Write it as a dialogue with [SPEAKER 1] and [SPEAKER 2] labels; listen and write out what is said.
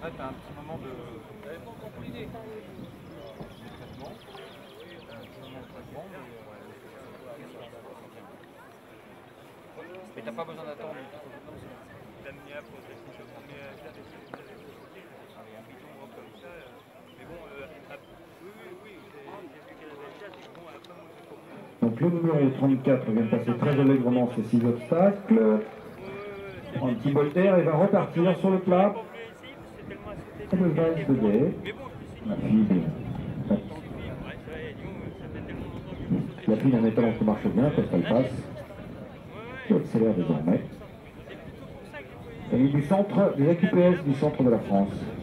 [SPEAKER 1] Là, tu as un petit moment de traitement. Mais t'as pas besoin d'attendre.
[SPEAKER 2] Donc le numéro 34 vient de passer très allègrement ces 6 obstacles. Un petit bol d'air et va repartir sur le plat. Et le valse de Day. La fille d'un étalon qui marche bien parce qu'elle passe. Qui accélère désormais. Famille du centre, des AQPS du centre de la France.